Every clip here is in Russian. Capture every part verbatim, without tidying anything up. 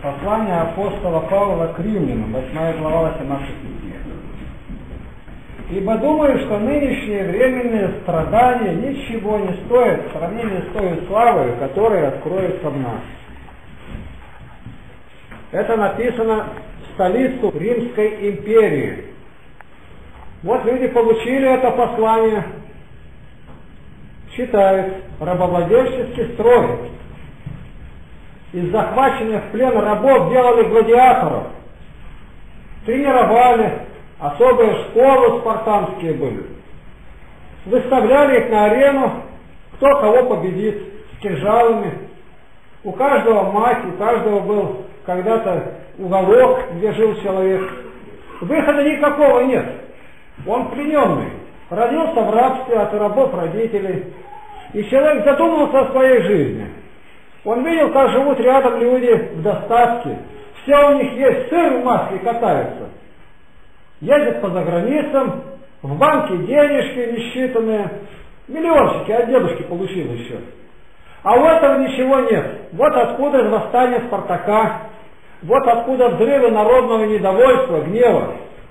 Послание апостола Павла к римлянам, восьмая глава, восемнадцатый стих. «Ибо думаю, что нынешние временные страдания ничего не стоят в сравнении с той славой, которая откроется в нас». Это написано в столицу Римской империи. Вот люди получили это послание, читают: рабовладельческий строй. Из захваченных в плен рабов делали гладиаторов, тренировали, особые школы спартанские были. Выставляли их на арену, кто кого победит, с кинжалами. У каждого мать, у каждого был когда-то уголок, где жил человек. Выхода никакого нет. Он плененный. Родился в рабстве от рабов родителей. И человек задумался о своей жизни. Он видел, как живут рядом люди в достатке. Все у них есть, сыр в масле катаются. Ездят по заграницам, в банке денежки несчитанные. Миллиончики от дедушки получил еще. А у этого ничего нет. Вот откуда восстание Спартака. Вот откуда взрывы народного недовольства, гнева.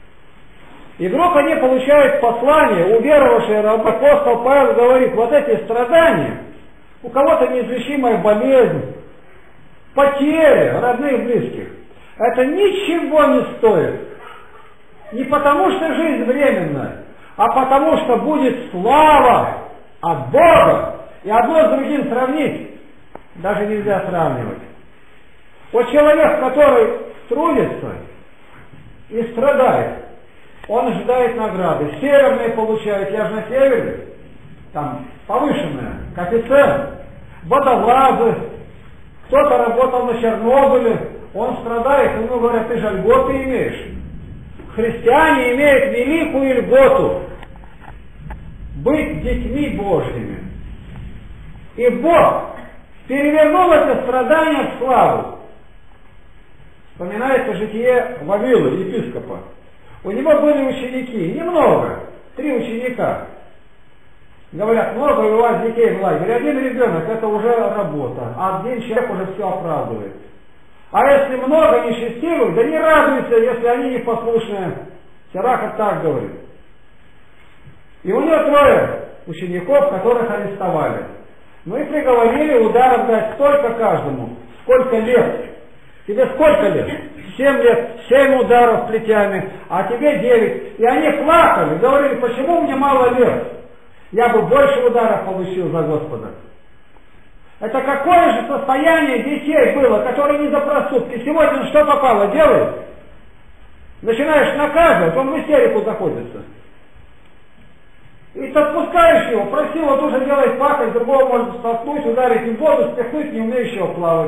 И вдруг они получают послание, уверовавший апостол Павел говорит: вот эти страдания, у кого-то неизлечимая болезнь, потери родных близких, это ничего не стоит. Не потому, что жизнь временная, а потому, что будет слава от Бога. И одно с другим сравнить даже нельзя сравнивать. Вот человек, который трудится и страдает, он ожидает награды. Северные получают, я же на севере, там повышенная, коэффициент, водолазы, кто-то работал на Чернобыле, он страдает, ему говорят: ты же льготы имеешь. Христиане имеют великую льготу быть детьми Божьими. И Бог перевернул это страдание в славу. Вспоминается житие Вавилы, епископа. У него были ученики, немного, три ученика. Говорят: много у вас детей в лагере. Один ребенок — это уже работа, а один человек уже все оправдывает. А если много, не шестируют, да не радуются, если они непослушные. Сирахов так говорит. И у него трое учеников, которых арестовали. Ну и приговорили ударов дать столько каждому, сколько лет. Тебе сколько лет? Семь лет, семь ударов плетями, а тебе девять. И они плакали, говорили: почему мне мало лет? Я бы больше ударов получил за Господа. Это какое же состояние детей было, которые не за проступки. Сегодня что попало, делает? Начинаешь наказывать, он в истерику заходится. И ты отпускаешь его, просил, вот уже делает пакость, другого может столкнуть, ударить в воду, спихнуть не умеющего плавать.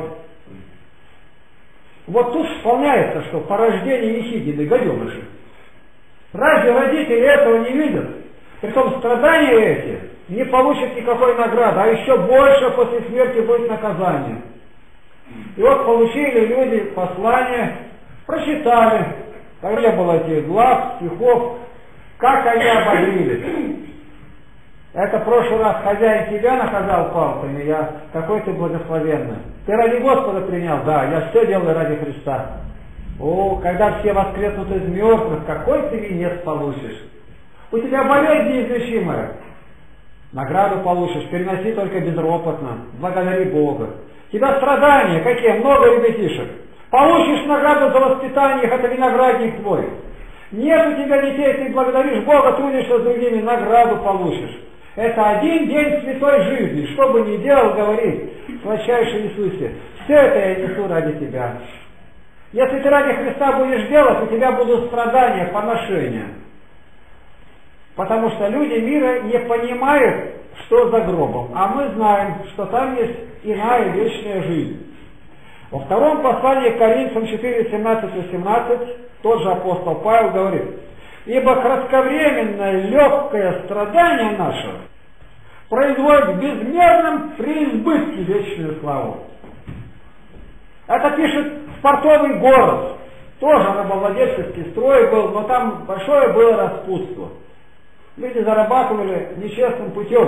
Вот тут вспоминается, что порождение Ехидины, гаденыши. Разве родители этого не видят? Притом страдания эти не получат никакой награды, а еще больше после смерти будет наказание. И вот получили люди послание, прочитали, там не было этих глав, стихов, как они ободрились. Это в прошлый раз хозяин тебя наказал палками, я какой ты благословенный. Ты ради Господа принял? Да, я все делаю ради Христа. О, когда все воскреснут из мертвых, какой ты венец получишь? У тебя болезнь неизлечимая. Награду получишь, переноси только безропотно, благодари Бога. У тебя страдания какие? Много ребятишек. Получишь награду за воспитание, это виноградник твой. Нет у тебя детей, ты благодаришь Бога, трудишься с другими, награду получишь. Это один день святой жизни. Что бы ни делал, говорит сладчайший Иисусе: все это я несу ради тебя. Если ты ради Христа будешь делать, у тебя будут страдания, поношения. Потому что люди мира не понимают, что за гробом. А мы знаем, что там есть иная вечная жизнь. Во втором послании к Коринфянам четыре, семнадцать восемнадцать тот же апостол Павел говорит: ибо кратковременное легкое страдание наше производит в безмерном преизбытке вечную славу. Это пишет портовый город. Тоже рабовладельческий строй был, но там большое было распутство. Люди зарабатывали нечестным путем.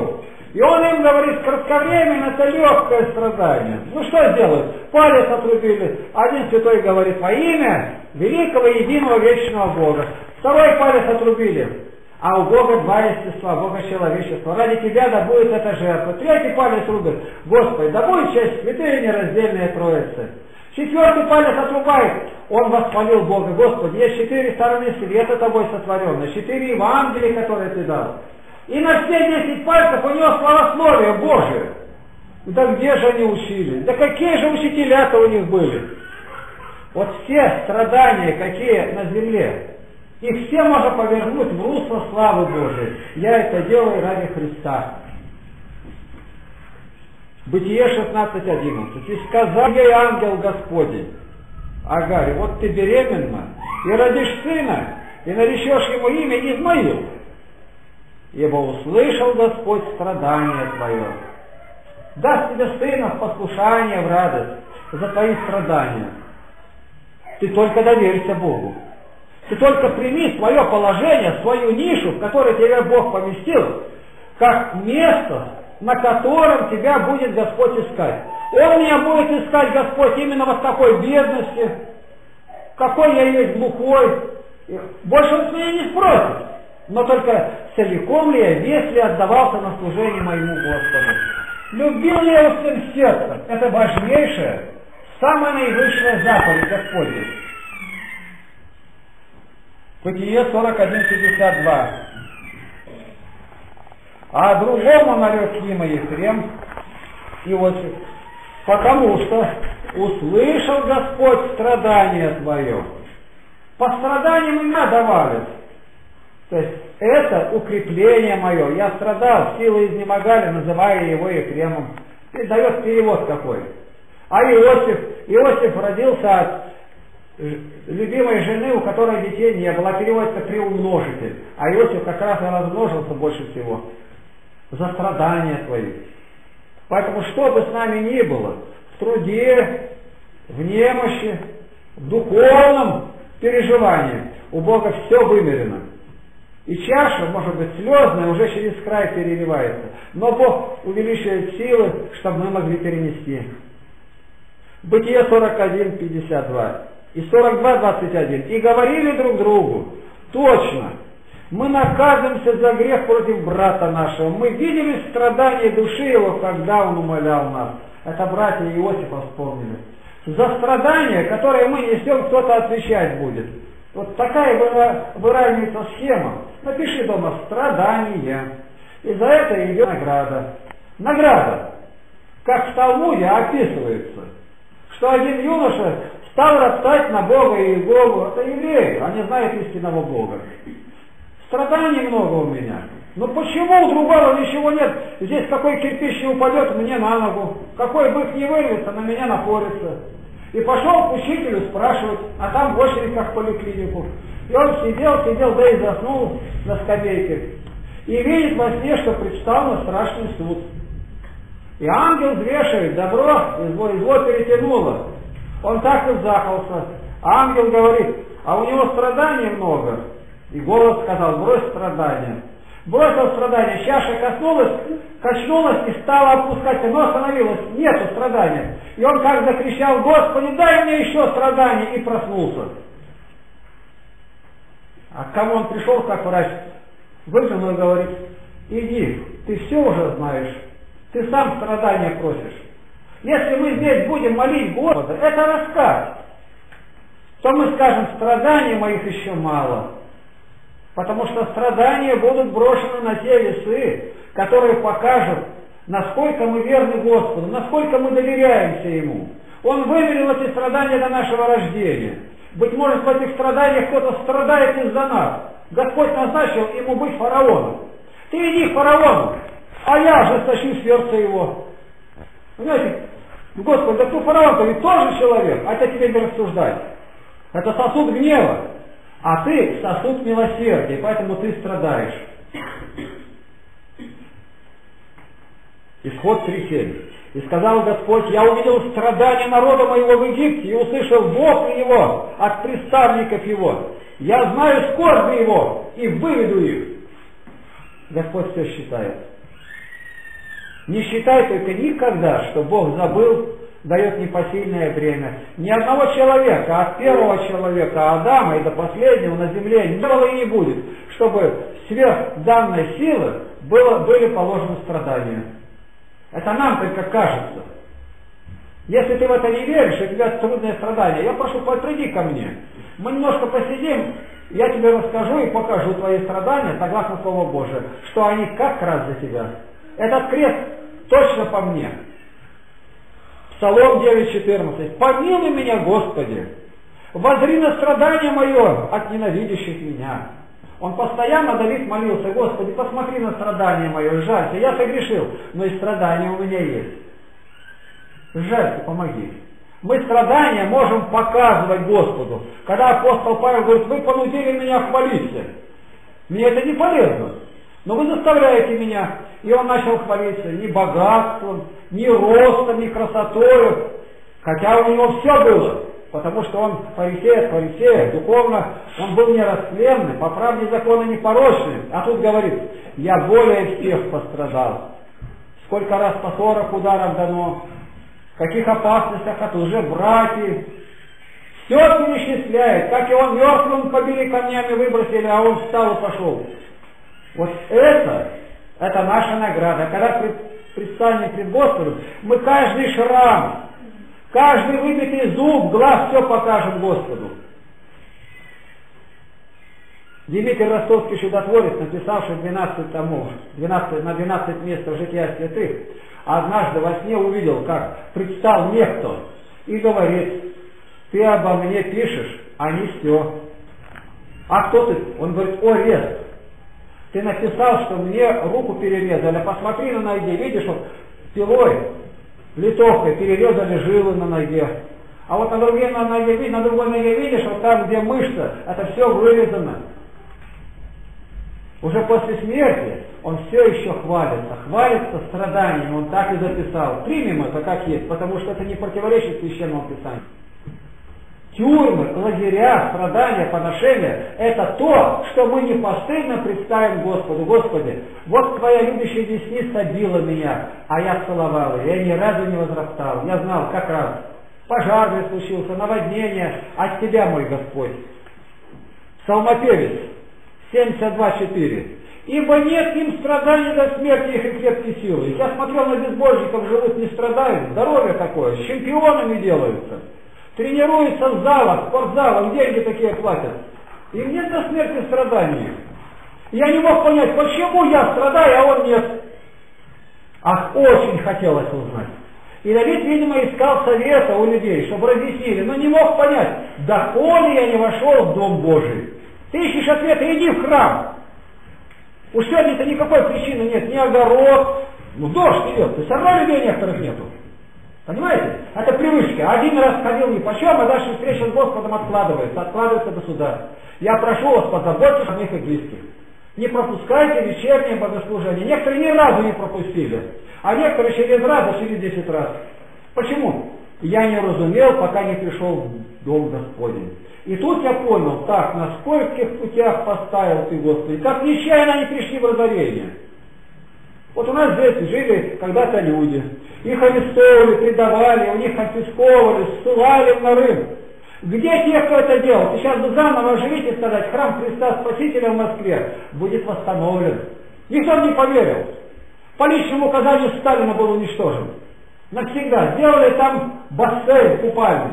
И он им говорит, кратковременно это легкое страдание. Ну что сделают? Палец отрубили. Один святой говорит, во имя великого единого вечного Бога. Второй палец отрубили. А у Бога два естества, Бога человечества. Ради тебя да будет эта жертва. Третий палец рубит. Господи, да будет часть святые нераздельные Троицы. Четвертый палец отрубает. Он воспалил Бога. Господи, есть четыре стороны света тобой сотворенные, четыре Евангелия, которые ты дал. И на все десять пальцев у него славословие Божие. Да где же они учили? Да какие же учителя-то у них были? Вот все страдания, какие на земле, их все можно повернуть в русло славы Божией. Я это делаю ради Христа. Бытие шестнадцать одиннадцать. И сказал ей ангел Господень Агаре, вот ты беременна, и родишь сына, и наречешь ему имя Измаил. Ибо услышал Господь страдание твое. Даст тебе сына в послушание, в радость за твои страдания. Ты только доверься Богу. Ты только прими свое положение, свою нишу, в которой тебя Бог поместил, как место, на котором тебя будет Господь искать. Он меня будет искать, Господь, именно вот такой бедности, какой я есть глухой. Больше он с меня не спросит. Но только целиком ли я, весь ли отдавался на служение моему Господу. Любил ли я его всем сердцем? Это важнейшая, самая наивысшая заповедь Господня. Бытие сорок один пятьдесят два. А другому нарек имя Ефрем, Иосиф, потому что услышал Господь страдание твое. По страданиям меня давали. То есть это укрепление мое. Я страдал, силы изнемогали, называя его Ефремом. И дает перевод какой. А Иосиф, Иосиф родился от любимой жены, у которой детей не было. А переводится приумножитель. А Иосиф как раз и размножился больше всего. За страдания твои. Поэтому что бы с нами ни было, в труде, в немощи, в духовном переживании, у Бога все вымерено. И чаша, может быть, слезная, уже через край переливается. Но Бог увеличивает силы, чтобы мы могли перенести. Бытие сорок один пятьдесят два и сорок два двадцать один. И говорили друг другу, точно, мы наказываемся за грех против брата нашего. Мы видели страдания души его, когда он умолял нас. Это братья Иосифа вспомнили. За страдания, которые мы несем, кто-то отвечать будет. Вот такая выравнивается схема. Напиши дома «страдания». И за это идет награда. Награда. Как в Талмуде описывается, что один юноша стал роптать на Бога и Иегову. Это евреи, они знают истинного Бога. Страданий много у меня. Но почему у другого ничего нет? Здесь какой кирпич не упадет мне на ногу, какой бык не вырвется, на меня напорится. И пошел к учителю спрашивать, а там в очередь как в поликлинику. И он сидел, сидел, да и заснул на скамейке. И видит во сне, что предстал на страшный суд. И ангел взвешивает, добро и зло, и зло перетянуло. Он так и захался. А ангел говорит, а у него страданий много. И голос сказал, брось страдания. Бросил страдания, чаша коснулась, качнулась и стала опускаться, но остановилась, нету страдания. И он как закричал, Господи, дай мне еще страдания, и проснулся. А к кому он пришел, как врач, выглянул и говорит, иди, ты все уже знаешь, ты сам страдания просишь. Если мы здесь будем молить Господа, это рассказ, то мы скажем, страданий моих еще мало. Потому что страдания будут брошены на те весы, которые покажут, насколько мы верны Господу, насколько мы доверяемся Ему. Он вымерил эти страдания до нашего рождения. Быть может, в этих страданиях кто-то страдает из-за нас. Господь назначил ему быть фараоном. Ты иди к фараону, а я ожесточу сердце его. Понимаете, Господи, да кто фараон-то ведь тоже человек, а это тебе не рассуждать. Это сосуд гнева. А ты сосуд милосердия, поэтому ты страдаешь. Исход три семь. И сказал Господь, я увидел страдания народа моего в Египте и услышал вопли его от представников его. Я знаю скорби его и выведу их. Господь все считает. Не считай только никогда, что Бог забыл, дает непосильное бремя. Ни одного человека, от первого человека Адама и до последнего на земле не было и не будет, чтобы сверх данной силы было, были положены страдания. Это нам только кажется. Если ты в это не веришь, и у тебя трудные страдания, я прошу, приди ко мне. Мы немножко посидим, я тебе расскажу и покажу твои страдания, согласно Слову Божию, что они как раз за тебя. Этот крест точно по мне. Псалом девять четырнадцать. «Помилуй меня, Господи, воззри на страдание мое от ненавидящих меня». Он постоянно, Давид, молился: Господи, посмотри на страдание мое, жалься, я согрешил, но и страдания у меня есть. Жалься, помоги. Мы страдания можем показывать Господу. Когда апостол Павел говорит: вы понудили меня хвалиться. Мне это не полезно, но вы заставляете меня. И он начал хвалиться ни богатством, ни ростом, ни красотою, хотя у него все было, потому что он фарисей от фарисея, духовно он был нерастлемный, по правде закона непорочный. А тут говорит: я более всех пострадал. Сколько раз по сорок ударов дано, в каких опасностях от лжебратьев. Все перечисляет, как и он мертвым побили камнями, выбросили, а он встал и пошел. Вот это, это наша награда. Когда предстанем пред Господом, мы каждый шрам, каждый выбитый зуб, глаз, все покажем Господу. Дмитрий Ростовский чудотворец, написавший двенадцать томов, двенадцать, на двенадцать мест жития святых, однажды во сне увидел, как предстал некто и говорит: ты обо мне пишешь, а не все. А кто ты? Он говорит: о, Рест, ты написал, что мне руку перерезали, посмотри на ноге, видишь, вот пилой, литовкой перерезали жилы на ноге. А вот на другой на ноге, на другой ноге видишь, вот там, где мышца, это все вырезано. Уже после смерти он все еще хвалится, хвалится страданиями, он так и записал. Примем это как есть, потому что это не противоречит Священному Писанию. Тюрьмы, лагеря, страдания, поношения – это то, что мы не постыдно представим Господу. Господи, вот твоя любящая десница била меня, а я целовал ее, я ни разу не возрастал. Я знал, как раз пожар случился, наводнение от тебя, мой Господь. Псалмопевец семьдесят два четыре. Ибо нет им страданий до смерти их и крепкие силы. Я смотрел на безбожников, живут, не страдают, здоровье такое, с чемпионами делаются. Тренируются в залах, в спортзалах, деньги такие платят. Им нет до смерти страданий. Я не мог понять, почему я страдаю, а он нет. Ах, очень хотелось узнать. И Давид, видимо, искал совета у людей, чтобы разъяснили, но не мог понять, доколе я не вошел в Дом Божий. Ты ищешь ответа, иди в храм. Уж сегодня-то никакой причины нет, ни огород, ну дождь идет, то все равно людей некоторых нету. Понимаете? Это привычка. Один раз ходил ни почем, а дальше встреча с Господом откладывается, откладывается до суда. Я прошу вас, позаботьтесь о них и близких. Не пропускайте вечернее богослужение. Некоторые ни разу не пропустили, а некоторые через раз, а через десять раз. Почему? Я не разумел, пока не пришел в Дом Господень. И тут я понял, так, на скольких путях поставил ты, Господи, как нечаянно они пришли в разорение. Вот у нас здесь жили когда-то люди. Их арестовывали, предавали, у них конфисковывали, ссылали в нарыв. Где те, кто это делал? Сейчас бы заново оживить и сказать, храм Христа Спасителя в Москве будет восстановлен. Никто не поверил. По личному указанию Сталина был уничтожен. Навсегда. Сделали там бассейн купальный.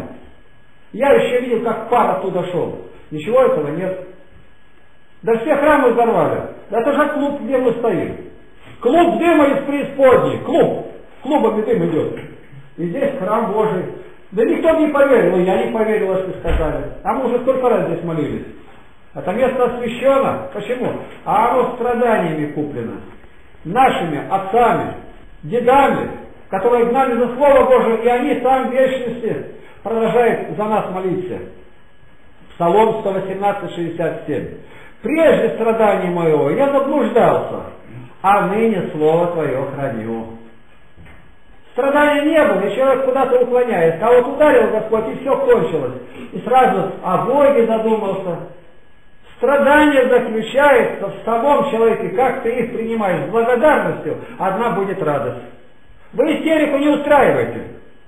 Я еще видел, как пар оттуда шел. Ничего этого нет. Да все храмы взорвали. Да это же клуб, где мы стоим. Клуб дыма из преисподней. Клуб. Клубами дым идет. И здесь храм Божий. Да никто не поверил, и я не поверил, что сказали. А мы уже сколько раз здесь молились. Это место освящено. Почему? А оно страданиями куплено. Нашими отцами, дедами, которые гнали за Слово Божие, и они там в вечности продолжают за нас молиться. Псалом сто восемнадцать шестьдесят семь. Прежде страданий моего я заблуждался, а ныне Слово Твое храню. Страдания не было, и человек куда-то уклоняется. А вот ударил Господь, и все кончилось. И сразу о Боге задумался. Страдание заключается в самом человеке, как ты их принимаешь с благодарностью, одна будет радость. Вы истерику не устраиваете.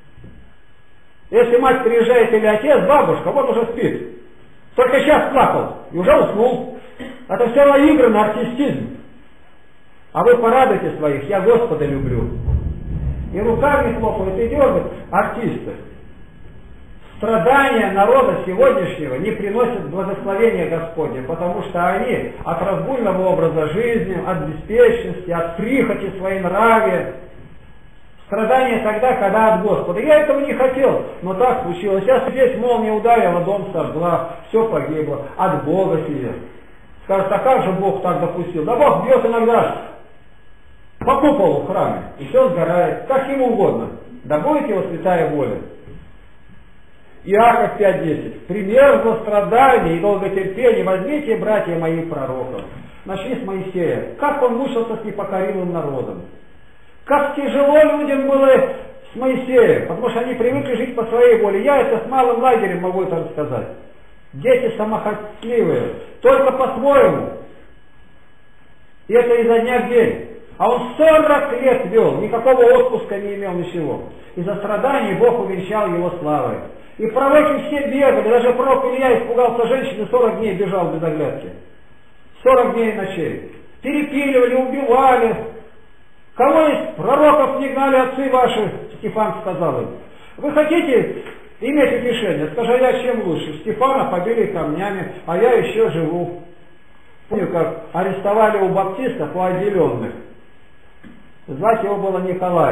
Если мать приезжает или отец, бабушка, вот уже спит. Только сейчас плакал и уже уснул. Это все равно игры на артистизм. А вы порадуйте своих, я Господа люблю. И руками хлопают и дергают артисты. Страдания народа сегодняшнего не приносят благословения Господня, потому что они от разгульного образа жизни, от беспечности, от прихоти своенравия. Страдания тогда, когда от Господа. Я этого не хотел, но так случилось. Сейчас здесь молния ударила, дом сожгла, все погибло. От Бога себе. Скажут, а как же Бог так допустил? Да Бог бьет иногда по куполу в храме, и все сгорает, как ему угодно. Да будет его святая воля. Иаков пять десять. Пример за страдания и долготерпения возьмите, братья мои, пророков. Начни с Моисея. Как он мучился с непокоривым народом. Как тяжело людям было с Моисеем, потому что они привыкли жить по своей воле. Я это с малым лагерем могу это рассказать. Дети самохотливые, только по-своему. И это изо дня в день. А он сорок лет вел, никакого отпуска не имел, ничего. Из-за страданий Бог увенчал его славой. И пророки все бегали, даже пророк Илья испугался женщины, сорок дней бежал без оглядки. сорок дней и ночей. Перепиливали, убивали. Кого из пророков не гнали отцы ваши, Стефан сказал им. Вы хотите иметь утешение? Скажи, а я чем лучше? Стефана побили камнями, а я еще живу. Помню, как арестовали у баптистов, у отделенных. Звать его было Николай.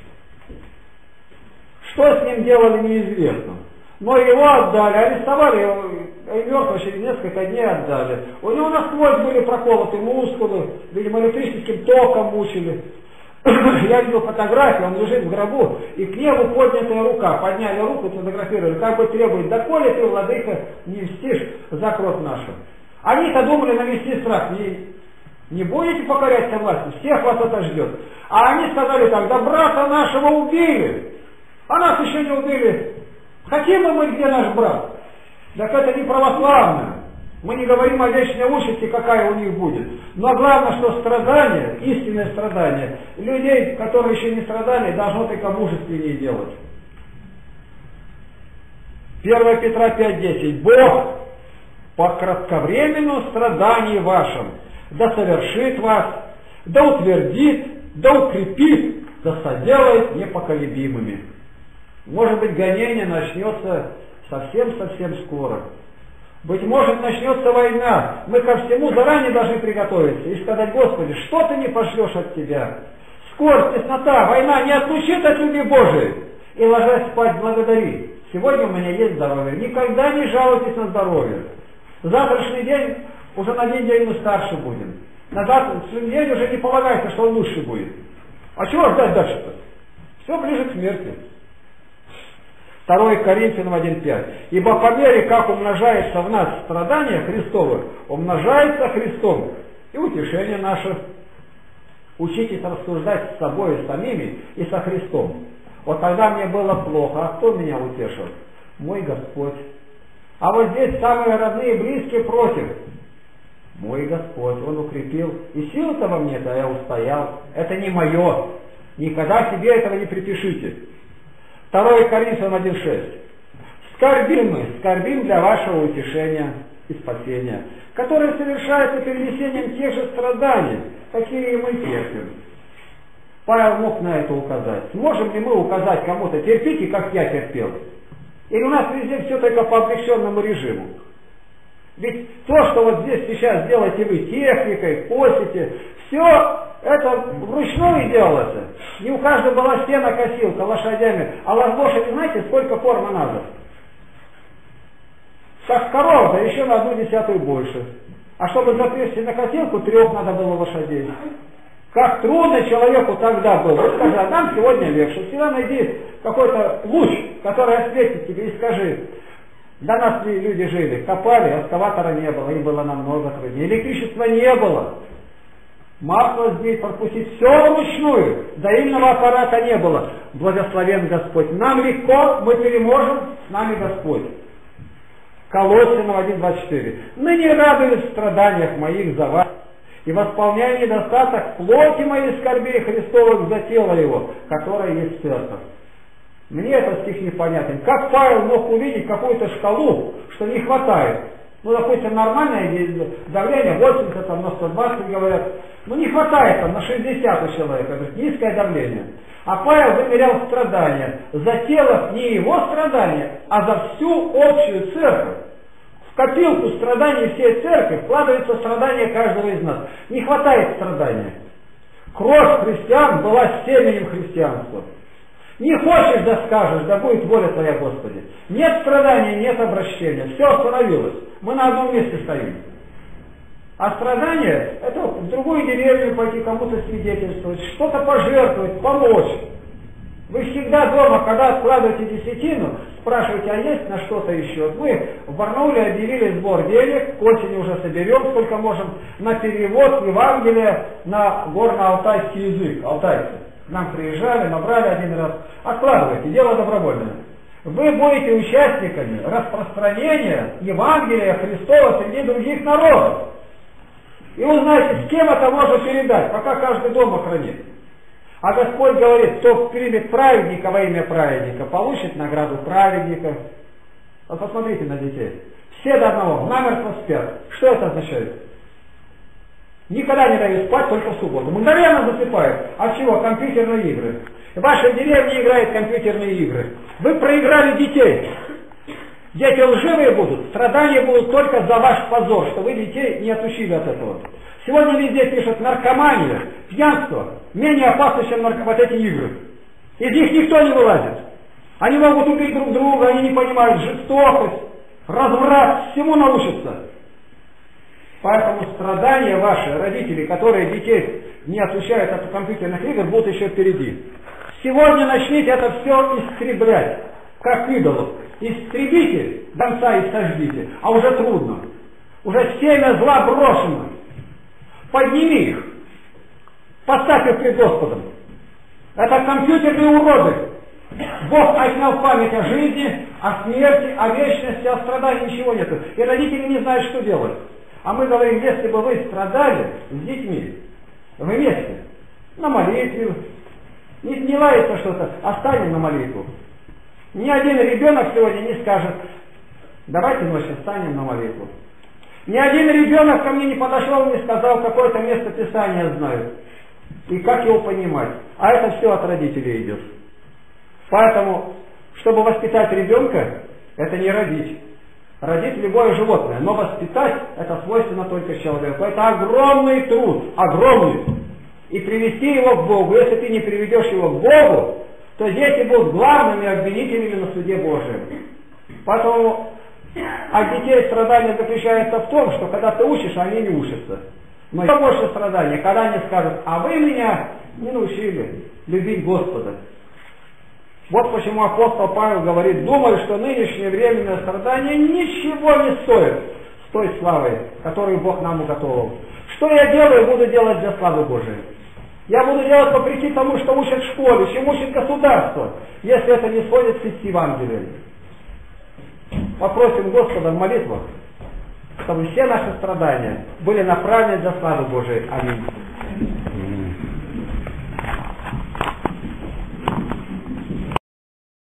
Что с ним делали, неизвестно. Но его отдали, арестовали его, и мертвого через несколько дней отдали. У него насквозь были проколоты мускулы, видимо, электрическим током мучили. Я видел фотографию, он лежит в гробу, и к небу поднятая рука. Подняли руку, сфотографировали, как бы требует, доколе ты, владыка, не мстишь за кровь нашу. Они-то думали навести страх, не, не будете покоряться власти, всех вас это ждет. А они сказали так, да брата нашего убили, а нас еще не убили. Хотим ли мы, где наш брат? Так это не православное. Мы не говорим о вечной участи, какая у них будет. Но главное, что страдания, истинное страдание, людей, которые еще не страдали, должно только мужественнее делать. первое Петра пять десять. Бог по кратковременному страданию вашим да совершит вас, да утвердит, да укрепит, да соделает непоколебимыми. Может быть, гонение начнется совсем-совсем скоро. Быть может, начнется война. Мы ко всему заранее должны приготовиться и сказать, Господи, что ты не пошлешь от Тебя? Скорбь, теснота, война не отлучит от любви Божией. И ложась спать, благодари. Сегодня у меня есть здоровье. Никогда не жалуйтесь на здоровье. Завтрашний день уже на один день мы старше будем. На завтрашний день уже не полагается, что он лучше будет. А чего ждать дальше-то? Все ближе к смерти. второе Коринфянам один пять. Ибо по мере, как умножается в нас страдания Христовы, умножается Христом и утешение наше. Учитесь рассуждать с собой и самими и со Христом. Вот тогда мне было плохо, а кто меня утешил? Мой Господь. А вот здесь самые родные и близкие против. Мой Господь, Он укрепил. И силы-то во мне-то я устоял. Это не мое. Никогда себе этого не припишите. второе Коринфянам один шесть. Скорбим мы, скорбим для вашего утешения и спасения, которое совершается перенесением тех же страданий, какие и мы терпим. Павел мог на это указать. Сможем ли мы указать кому-то, терпите, как я терпел? Или у нас везде все только по облегченному режиму? Ведь то, что вот здесь сейчас делаете вы техникой, постите, все это вручную делалось. Не у каждого была стена-косилка лошадями, а лошади, знаете, сколько формы надо? Как корова, да еще на одну десятую больше. А чтобы запрячь на косилку, трех надо было лошадей. Как трудно человеку тогда было. Вот скажи, а нам сегодня легче. Всегда найди какой-то луч, который осветит тебе, и скажи, до нас люди жили, копали, экскаватора не было, им было намного труднее. Электричества не было. Масло здесь пропустить, все вручную. Доильного аппарата не было. Благословен Господь. Нам легко, мы переможем, с нами Господь. Колоссянам один двадцать четыре. Ныне радуюсь в страданиях моих за вас, и восполняй недостаток плоти моей скорбей Христовых за тело его, которое есть церковь. Мне этот стих непонятен. Как Павел мог увидеть какую-то шкалу, что не хватает? Ну, допустим, нормальное давление, восемьдесят, там, на сто двадцать говорят. Ну, не хватает там на шестьдесят у человека, это низкое давление. А Павел замерял страдания за тело, не его страдания, а за всю общую церковь. В копилку страданий всей церкви вкладывается страдания каждого из нас. Не хватает страдания. Кровь христиан была семенем христианства. Не хочешь, да скажешь, да будет воля Твоя, Господи. Нет страдания, нет обращения. Все остановилось. Мы на одном месте стоим. А страдание — это в другую деревню пойти, кому-то свидетельствовать, что-то пожертвовать, помочь. Вы всегда дома, когда откладываете десятину, спрашиваете, а есть на что-то еще? Мы в Барнауле объявили сбор денег, к осени уже соберем, сколько можем, на перевод Евангелия на горно-алтайский язык, алтайцы. К нам приезжали, набрали один раз. Откладывайте, дело добровольное. Вы будете участниками распространения Евангелия Христова среди других народов. И узнаете, с кем это можно передать, пока каждый дома хранит. А Господь говорит, кто примет праведника во имя праведника, получит награду праведника. Вот посмотрите на детей. Все до одного, намертво спят. Что это означает? Никогда не дают спать, только в субботу. Мгновенно засыпают. От чего? Компьютерные игры. В вашей деревне играют компьютерные игры. Вы проиграли детей. Дети лживые будут, страдания будут только за ваш позор, что вы детей не отучили от этого. Сегодня везде пишут наркомания, пьянство, менее опасно, чем нарко... вот эти игры. Из них никто не вылазит. Они могут убить друг друга, они не понимают жестокость, разврат, всему научатся. Поэтому страдания ваши, родители, которые детей не отучают от компьютерных игр, будут еще впереди. Сегодня начните это все истреблять, как идолов. Истребите, донца и сожгите, а уже трудно. Уже семя зла брошено. Подними их. Поставь их пред Господом. Это компьютерные уроды. Бог отнял память о жизни, о смерти, о вечности, о страдании, ничего нет. И родители не знают, что делать. А мы говорим, если бы вы страдали с детьми, вместе, на молитве, не, не лается что-то, останем на молитву. Ни один ребенок сегодня не скажет, давайте ночью встанем на молитву. Ни один ребенок ко мне не подошел и не сказал, какое-то место Писания знает. И как его понимать. А это все от родителей идет. Поэтому, чтобы воспитать ребенка, это не родить. Родить любое животное. Но воспитать это свойственно только человеку. Это огромный труд. Огромный. И привести его к Богу. Если ты не приведешь его к Богу, то дети будут главными обвинителями на суде Божьем. Поэтому от детей страдание заключается в том, что когда ты учишь, они не учатся. Но еще больше страдания, когда они скажут, а вы меня не научили любить Господа. Вот почему апостол Павел говорит, думаю, что нынешнее временное страдание ничего не стоит с той славой, которую Бог нам уготовил. Что я делаю, буду делать для славы Божией. Я буду делать вопреки тому, что учат в школе, чем учит государство, если это не сходится с Евангелием. Попросим Господа в молитвах, чтобы все наши страдания были направлены для славы Божией. Аминь.